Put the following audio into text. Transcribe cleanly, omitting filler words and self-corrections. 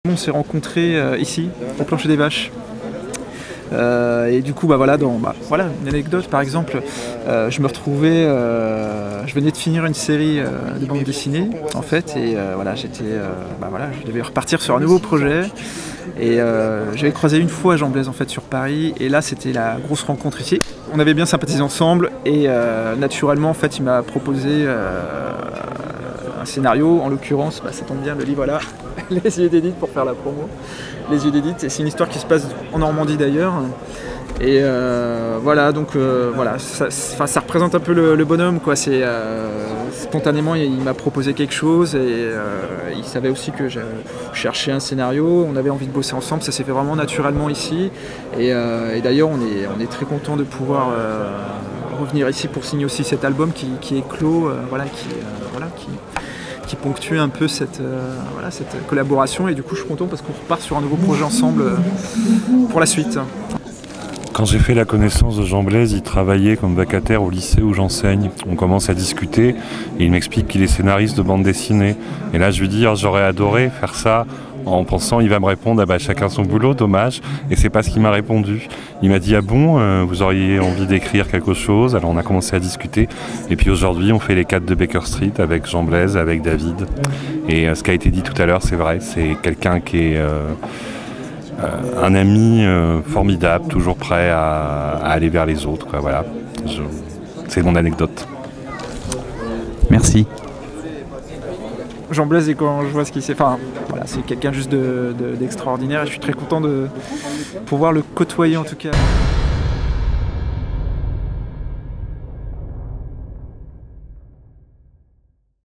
On s'est rencontrés ici, au Plancher des Vaches. Et du coup, voilà, voilà une anecdote par exemple. Je me retrouvais, je venais de finir une série de bande dessinée en fait, et voilà, je devais repartir sur un nouveau projet. Et j'avais croisé une fois Jean Blaise en fait sur Paris, et là c'était la grosse rencontre ici. On avait bien sympathisé ensemble, et naturellement en fait il m'a proposé un scénario, en l'occurrence, ça tombe bien, le livre là, Les Yeux d'Edith, pour faire la promo. Les Yeux d'Edith, et c'est une histoire qui se passe en Normandie d'ailleurs. Et voilà, donc voilà, ça représente un peu le bonhomme, quoi. Spontanément, il m'a proposé quelque chose, et il savait aussi que je cherchais un scénario, on avait envie de bosser ensemble, ça s'est fait vraiment naturellement ici. Et d'ailleurs, on est très content de pouvoir revenir ici pour signer aussi cet album qui est clos, qui ponctue un peu cette collaboration, et du coup je suis content parce qu'on repart sur un nouveau projet ensemble pour la suite. Quand j'ai fait la connaissance de Jean Blaise, il travaillait comme vacataire au lycée où j'enseigne. On commence à discuter et il m'explique qu'il est scénariste de bande dessinée. Et là je lui dis j'aurais adoré faire ça, en pensant il va me répondre chacun son boulot, dommage. Et c'est pas ce qu'il m'a répondu. Il m'a dit vous auriez envie d'écrire quelque chose. Alors on a commencé à discuter, et puis aujourd'hui on fait les 4 de Baker Street avec Jean Blaise, avec David. Et ce qui a été dit tout à l'heure, c'est vrai, c'est quelqu'un qui est un ami formidable, toujours prêt à aller vers les autres, quoi. Voilà, c'est mon anecdote. Merci. Jean Blaise, et quand je vois ce qu'il sait, voilà, c'est quelqu'un juste d'extraordinaire, et je suis très content de pouvoir le côtoyer en tout cas.